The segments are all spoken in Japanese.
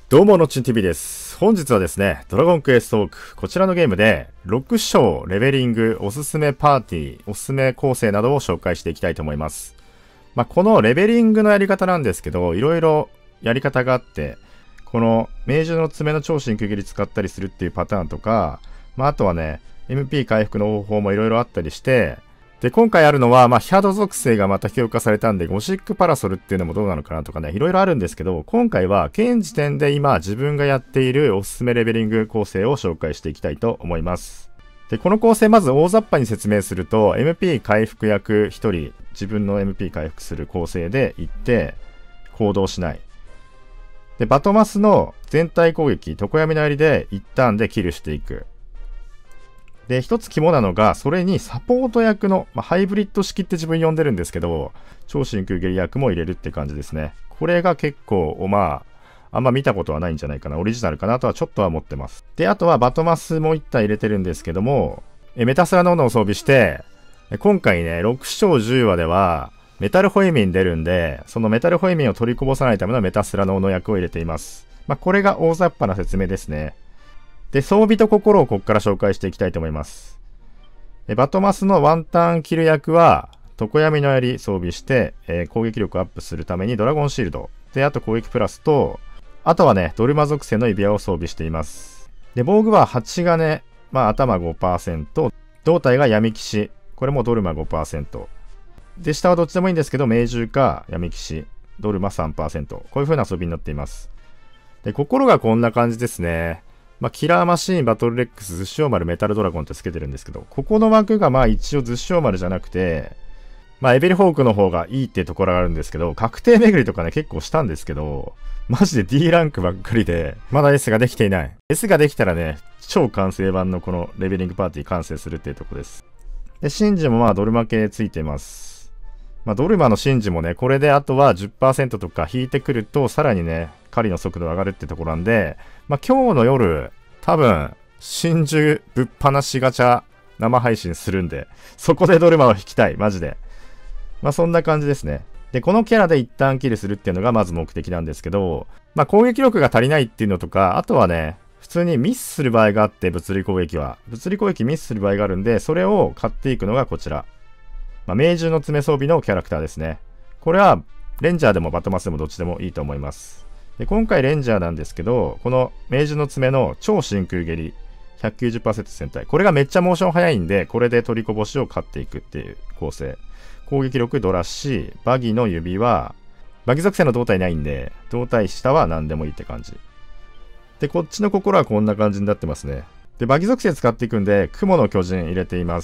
どうも、のっちん TV です。本日はですね、ドラゴンクエストウォーク、こちらのゲームで、6章、レベリング、おすすめパーティー、おすすめ構成などを紹介していきたいと思います。このレベリングのやり方なんですけど、いろいろやり方があって、この明治の爪の超真空蹴り使ったりするっていうパターンとか、あとはね、MP 回復の方法もいろいろあったりして、で、今回あるのは、ヒャド属性がまた強化されたんで、ゴシックパラソルっていうのもどうなのかなとかね、いろいろあるんですけど、今回は現時点で今自分がやっているおすすめレベリング構成を紹介していきたいと思います。で、この構成まず大雑把に説明すると、MP 回復役1人、自分の MP 回復する構成で行って、行動しない。で、バトマスの全体攻撃、常闇の槍で一旦でキルしていく。で、一つ肝なのが、それにサポート役の、ハイブリッド式って自分呼んでるんですけど、超真空蹴り役も入れるって感じですね。これが結構、あんま見たことはないんじゃないかな。オリジナルかなとはちょっとは思ってます。で、あとはバトマスも1体入れてるんですけども、メタスラの斧を装備して、今回ね、6章10話では、メタルホイミン出るんで、そのメタルホイミンを取りこぼさないためのメタスラの斧役を入れています。これが大雑把な説明ですね。で、装備と心をここから紹介していきたいと思います。バトマスのワンターンキル役は、常闇の槍装備して、攻撃力アップするためにドラゴンシールド。で、あと攻撃プラスと、あとはね、ドルマ属性の指輪を装備しています。で、防具は8金、頭 5%、胴体が闇騎士。これもドルマ 5%。で、下はどっちでもいいんですけど、命獣か闇騎士、ドルマ 3%。こういう風な装備になっています。で、心がこんな感じですね。キラーマシーン、バトルレックス、ズッシオマル、メタルドラゴンってつけてるんですけど、ここの枠が一応ズッシオマルじゃなくて、エベルホークの方がいいっていうところがあるんですけど、確定巡りとかね、結構したんですけど、マジで D ランクばっかりで、まだ S ができていない。S ができたらね、超完成版のこのレベリングパーティー完成するっていうところです。で、シンジもドルマ系ついてます。ドルマのシンジもね、これであとは 10% とか引いてくると、さらにね、狩りの速度上がるってところなんで、今日の夜、多分、真珠ぶっ放しガチャ生配信するんで、そこでドルマを引きたい、マジで。そんな感じですね。で、このキャラで一旦キルするっていうのがまず目的なんですけど、攻撃力が足りないっていうのとか、あとはね、普通にミスする場合があって、物理攻撃は。物理攻撃ミスする場合があるんで、それを買っていくのがこちら。命獣の爪装備のキャラクターですね。これは、レンジャーでもバトマスでもどっちでもいいと思います。で、今回レンジャーなんですけど、この明治の爪の超真空蹴り 190% 戦隊。これがめっちゃモーション速いんで、これで取りこぼしを勝っていくっていう構成。攻撃力ドラッシー、バギの指は、バギ属性の胴体ないんで、胴体下は何でもいいって感じ。で、こっちの心はこんな感じになってますね。で、バギ属性使っていくんで、雲の巨人入れています。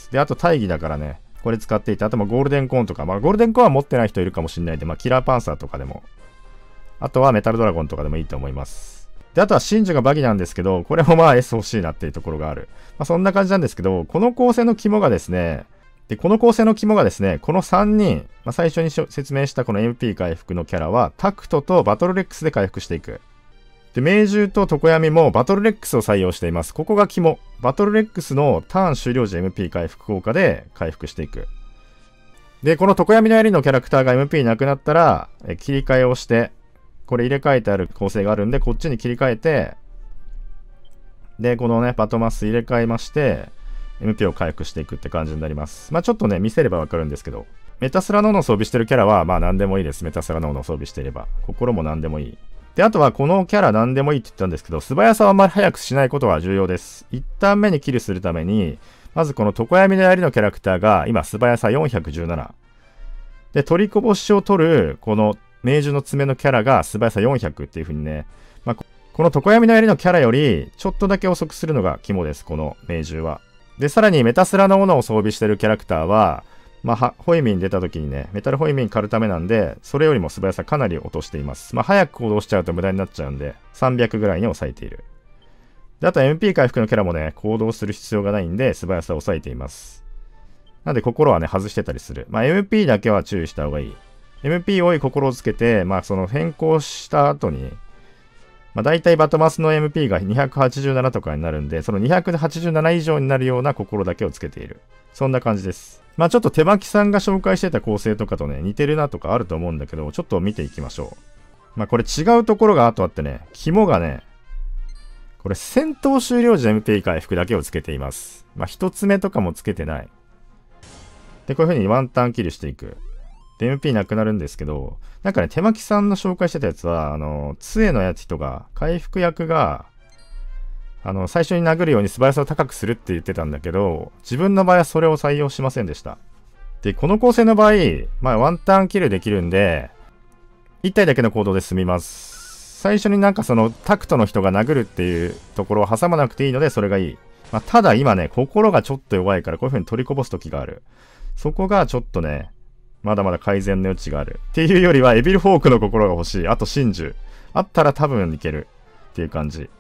で、あと大義だからね、これ使っていて、あとゴールデンコーンとか、ゴールデンコーンは持ってない人いるかもしれないんで、キラーパンサーとかでも。あとはメタルドラゴンとかでもいいと思います。で、あとは真珠がバギなんですけど、これもS 欲しいなっていうところがある。そんな感じなんですけど、この構成の肝がですね、この3人、最初に説明したこの MP 回復のキャラは、タクトとバトルレックスで回復していく。で、命獣と常闇もバトルレックスを採用しています。ここが肝。バトルレックスのターン終了時 MP 回復効果で回復していく。で、この常闇の槍のキャラクターが MP なくなったら、切り替えをして、これ入れ替えてある構成があるんで、こっちに切り替えて、で、このね、バトマス入れ替えまして、MP を回復していくって感じになります。ちょっとね、見せればわかるんですけど、メタスラの斧を装備してるキャラは、何でもいいです。メタスラの斧を装備していれば。心も何でもいい。で、あとはこのキャラ何でもいいって言ったんですけど、素早さをあんまり早くしないことが重要です。一旦目にキルするために、まずこの常闇の槍のキャラクターが、今素早さ417。で、取りこぼしを取る、この明獣の爪のキャラが素早さ400っていう風にね、この常闇の槍のキャラより、ちょっとだけ遅くするのが肝です、この明獣は。で、さらにメタスラの斧を装備してるキャラクターは、ホイミン出た時にね、メタルホイミン狩るためなんで、それよりも素早さかなり落としています。早く行動しちゃうと無駄になっちゃうんで、300ぐらいに抑えている。で、あと MP 回復のキャラもね、行動する必要がないんで、素早さを抑えています。なんで心はね、外してたりする。MP だけは注意した方がいい。MP 多い心をつけて、その変更した後に、大体バトマスの MP が287とかになるんで、その287以上になるような心だけをつけている。そんな感じです。ちょっと手巻さんが紹介してた構成とかとね、似てるなとかあると思うんだけど、ちょっと見ていきましょう。 まあこれ違うところがあとあってね、肝がね、これ戦闘終了時 MP 回復だけをつけています。まあ一つ目とかもつけてない。で、こういう風にワンターンキルしていく。で、MP なくなるんですけど、なんかね、手巻さんの紹介してたやつは、杖のやつとか、回復役が、最初に殴るように素早さを高くするって言ってたんだけど、自分の場合はそれを採用しませんでした。で、この構成の場合、まあワンターンキルできるんで、1体だけの行動で済みます。最初になんかそのタクトの人が殴るっていうところを挟まなくていいので、それがいい。まあ、ただ今ね、心がちょっと弱いからこういう風に取りこぼす時がある。そこがちょっとね、まだまだ改善の余地がある。っていうよりは、エビルフォークの心が欲しい。あと、真珠。あったら多分いける。っていう感じ。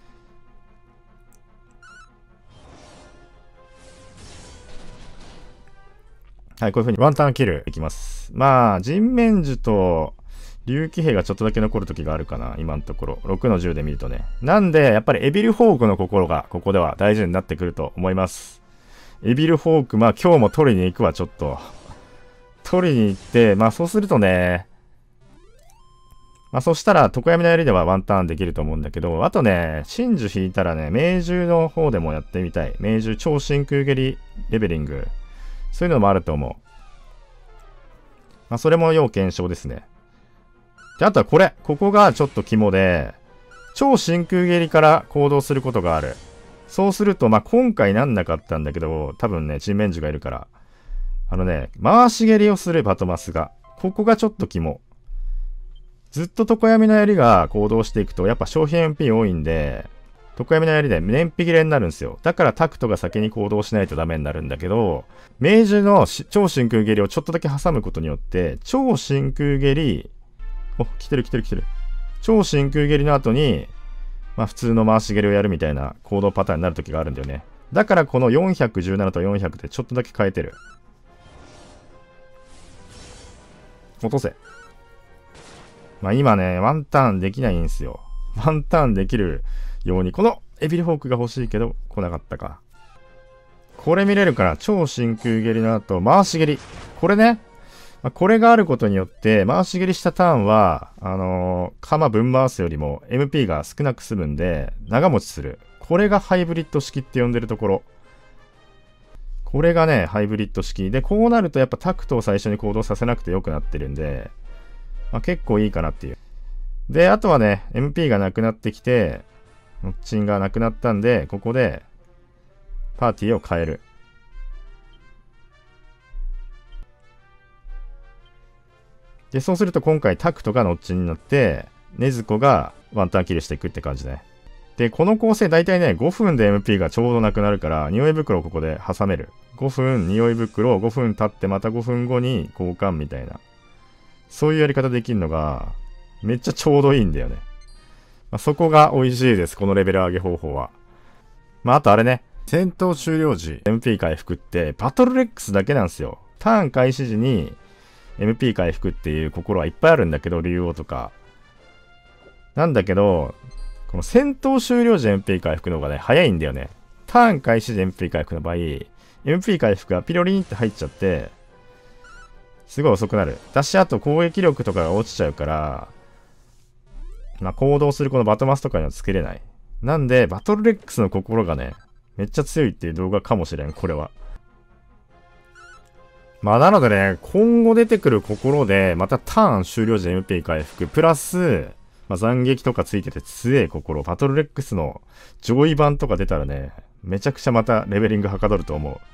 はい、こういう風にワンターンキルいきます。まあ、人面樹と竜気兵がちょっとだけ残る時があるかな。今のところ。6の10で見るとね。なんで、やっぱりエビルフォークの心が、ここでは大事になってくると思います。エビルフォーク、まあ今日も取りに行くわ、ちょっと。取りに行って、まあそうするとね、まあそしたら、常闇の槍ではワンターンできると思うんだけど、あとね、真珠引いたらね、命獣の方でもやってみたい。命獣超真空蹴りレベリング。そういうのもあると思う。まあそれも要検証ですね。で、あとはこれ。ここがちょっと肝で、超真空蹴りから行動することがある。そうすると、まあ今回なんなかったんだけど、多分ね、人面樹がいるから。回し蹴りをするバトマスが。ここがちょっと肝。ずっと常闇の槍が行動していくと、やっぱ消費 MP 多いんで、常闇の槍で燃費切れになるんですよ。だからタクトが先に行動しないとダメになるんだけど、命獣の超真空蹴りをちょっとだけ挟むことによって、超真空蹴り、お、来てる。超真空蹴りの後に、まあ普通の回し蹴りをやるみたいな行動パターンになる時があるんだよね。だからこの417と400でちょっとだけ変えてる。落とせ。まあ今ね、ワンターンできないんですよ。ワンターンできるように、このエビルフォークが欲しいけど来なかったか。これ見れるから、超真空蹴りの後、回し蹴り。これね、まあ、これがあることによって、回し蹴りしたターンは、鎌分回すよりも MP が少なく済むんで、長持ちする。これがハイブリッド式って呼んでるところ。これがね、ハイブリッド式。で、こうなるとやっぱタクトを最初に行動させなくてよくなってるんで、まあ、結構いいかなっていう。で、あとはね、MP がなくなってきて、ノッチンがなくなったんで、ここで、パーティーを変える。で、そうすると今回タクトがノッチになって、ネズコがワンターンキルしていくって感じね。で、この構成大体ね、5分で MP がちょうどなくなるから、匂い袋をここで挟める。5分、匂い袋、5分経ってまた5分後に交換みたいな。そういうやり方できるのが、めっちゃちょうどいいんだよね。まあ、そこが美味しいです、このレベル上げ方法は。まあ、あとあれね、戦闘終了時、MP 回復って、バトルレックスだけなんですよ。ターン開始時に、MP 回復っていう心はいっぱいあるんだけど、竜王とか。なんだけど、この戦闘終了時 MP 回復の方がね、早いんだよね。ターン開始時 MP 回復の場合、MP 回復がピロリンって入っちゃって、すごい遅くなる。だし、あと攻撃力とかが落ちちゃうから、まあ、行動するこのバトマスとかにはつけれない。なんで、バトルレックスの心がね、めっちゃ強いっていう動画かもしれん、これは。まあ、なのでね、今後出てくる心で、またターン終了時 MP 回復、プラス、まあ、斬撃とかついてて強い心、バトルレックスの上位版とか出たらね、めちゃくちゃまたレベリングはかどると思う。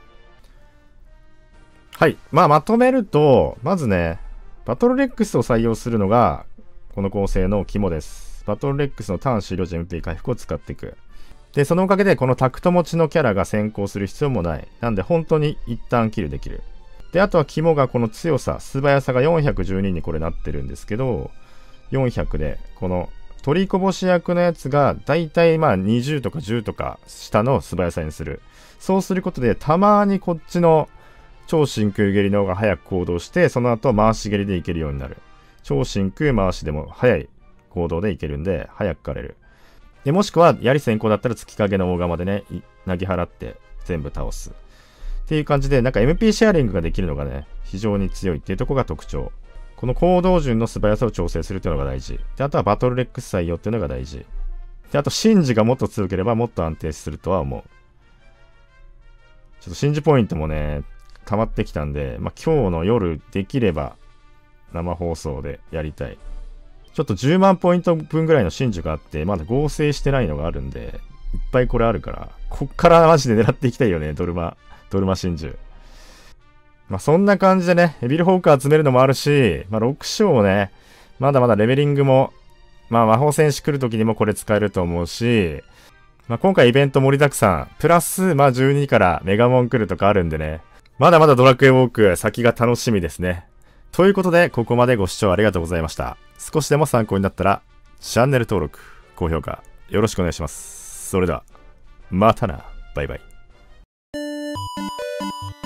はい。まあ、まとめると、まずね、バトルレックスを採用するのが、この構成の肝です。バトルレックスのターン終了時 MP 回復を使っていく。で、そのおかげで、このタクト持ちのキャラが先行する必要もない。なんで、本当に一旦キルできる。で、あとは肝がこの強さ、素早さが412にこれなってるんですけど、400で、この取りこぼし役のやつが、だいたいまあ20とか10とか下の素早さにする。そうすることで、たまにこっちの超真空蹴りの方が早く行動して、その後回し蹴りでいけるようになる。超真空回しでも早い行動でいけるんで、早く狩れる。で、もしくは、槍先行だったら月影の大釜でね、投げ払って全部倒す。っていう感じで、なんか MP シェアリングができるのがね、非常に強いっていうところが特徴。 この行動順の素早さを調整するっていうのが大事。で、あとはバトルレックス採用っていうのが大事。で、あと、シンジがもっと強ければもっと安定するとは思う。ちょっとシンジポイントもね、溜まってきたんで、まあ、今日の夜できれば生放送でやりたい。ちょっと10万ポイント分ぐらいの真珠があって、まだ合成してないのがあるんで、いっぱいこれあるから、こっからマジで狙っていきたいよね、ドルマ真珠。まあそんな感じでね、エビルホーク集めるのもあるし、まあ6章ね、まだまだレベリングも、まあ魔法戦士来る時にもこれ使えると思うし、まあ今回イベント盛りだくさん、プラスまあ12からメガモン来るとかあるんでね、まだまだドラクエウォーク先が楽しみですね。ということで、ここまでご視聴ありがとうございました。少しでも参考になったら、チャンネル登録、高評価、よろしくお願いします。それでは、またな。バイバイ。